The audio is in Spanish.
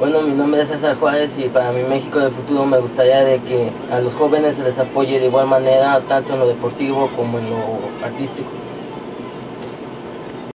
Bueno, mi nombre es César Juárez y para mi México del futuro me gustaría de que a los jóvenes se les apoye de igual manera, tanto en lo deportivo como en lo artístico.